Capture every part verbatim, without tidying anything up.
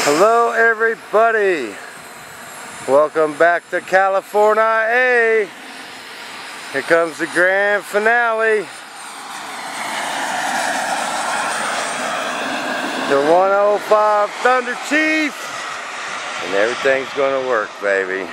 Hello everybody, welcome back to California. Here comes the grand finale, the one oh five THUNDERCHIEF, and everything's gonna work, baby.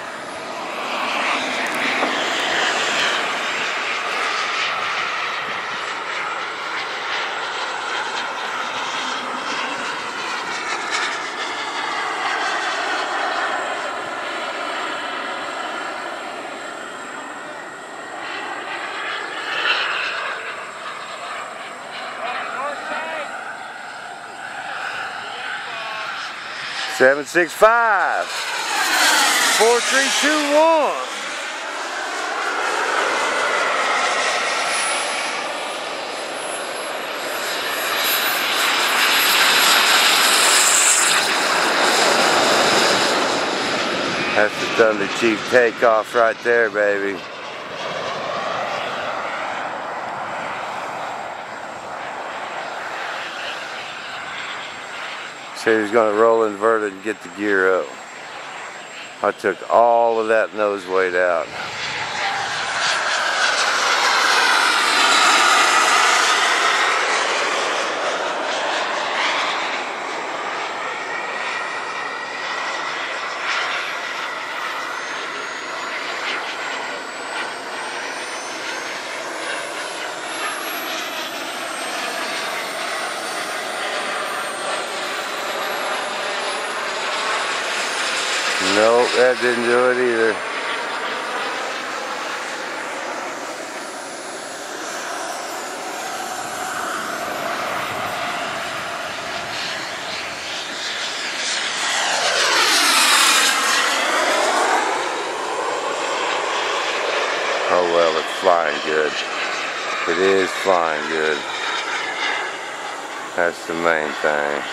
Seven, six, five, four, three, two, one. That's the THUNDERCHIEF takeoff right there, baby. Said he was going to roll inverted and get the gear up. I took all of that nose weight out. Nope, that didn't do it either. Oh well, it's flying good. It is flying good. That's the main thing.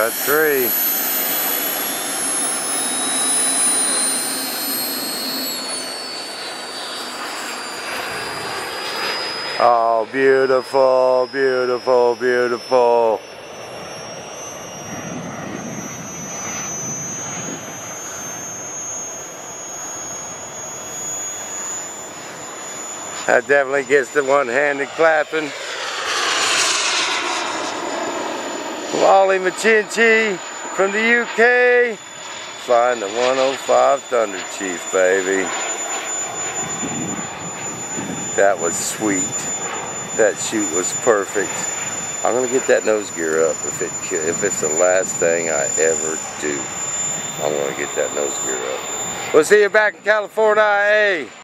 got three. Oh, beautiful, beautiful, beautiful. That definitely gets the one-handed clapping. Wally Machinchi from the U K, flying the one oh five THUNDERCHIEF, baby. That was sweet. That shoot was perfect. I'm gonna get that nose gear up if it if it's the last thing I ever do. I'm gonna get that nose gear up. We'll see you back in California.